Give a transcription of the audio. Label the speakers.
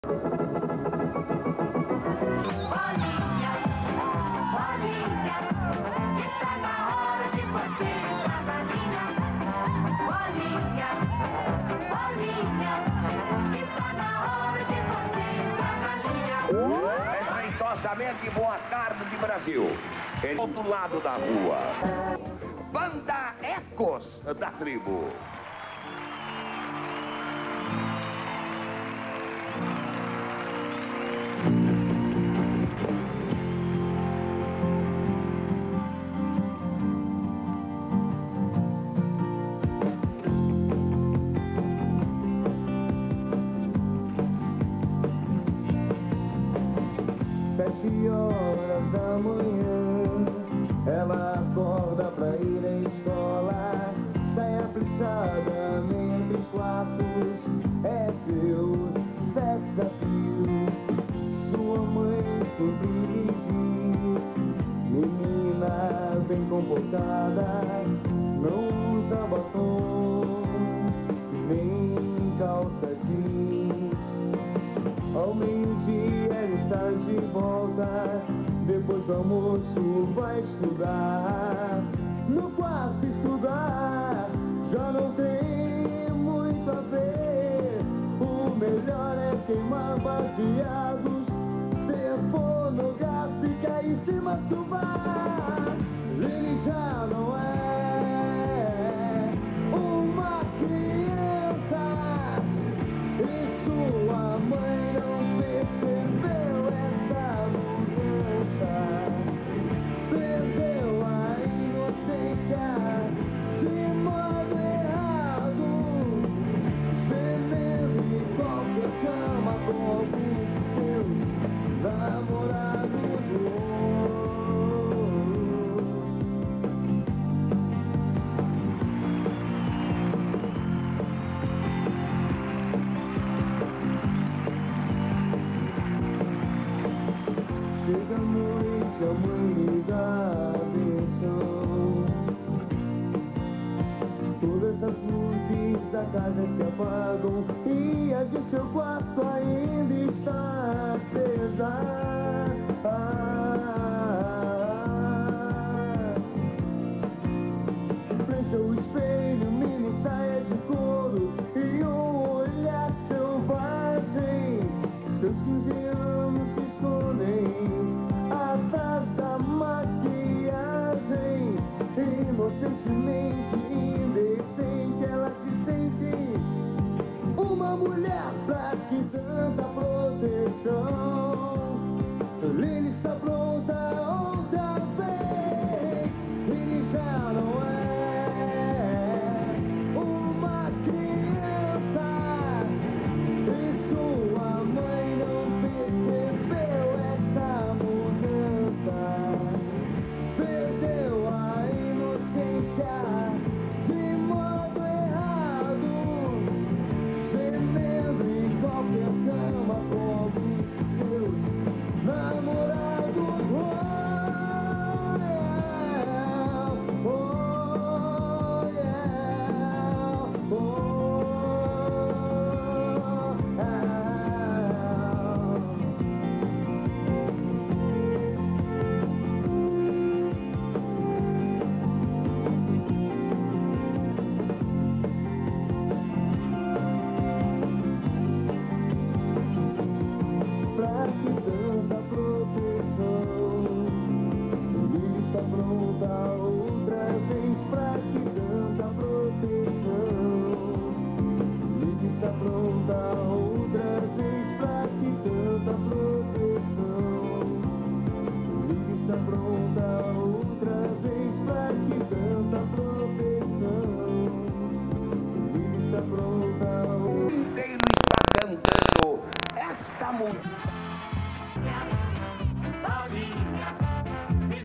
Speaker 1: Bolinha, bolinha, está na hora de você entrar na linha. Bolinha, bolinha, está na hora de você entrar na linha.
Speaker 2: Respeitosamente, boa tarde de Brasil. Em outro lado da rua, Banda Ecos da Tribo.
Speaker 3: Horas da manhã, ela acorda pra ir à escola, sai apressadamente os quartos, é seu desafio. Sua mãe sempre lhe diz: menina bem comportada, não usa batom, nem calça jeans. Ao meio-dia ela está de volta, depois do almoço vai estudar. No quarto estudar já não tem muito a ver. O melhor é queimar baseados, ser pornográfica e se masturbar. Ele já não é uma criança e sua mãe não percebeu essa mudança. Perdeu a inocência de modo errado, gemendo em qualquer cama com alguns de seus namorados. Chega a noite, a mãe lhe dá atenção. Todas as luzes da casa se apagam e a de seu quarto ainda está acesa. Frente ao espelho, mini saia de couro e um olhar selvagem. Seus 15 anos se escondem atrás da maquiagem. Inocentemente indecente, ela se sente uma mulher pra que tanta proteção. Ele está pronta outra vez. Ele já não é uma criança e sua mãe não percebeu essa mudança. Perdeu a inocência de modo errado, gemendo em qualquer cama com alguns de seus namorados. Oh, yeah, oh, yeah, pra que tanta proteção? Ele está pronta outra vez. Pra que tanta proteção? Ele está pronta outra vez. Pra que tanta proteção? Ele está pronta outra vez. Pra que tanta proteção? Ele está pronta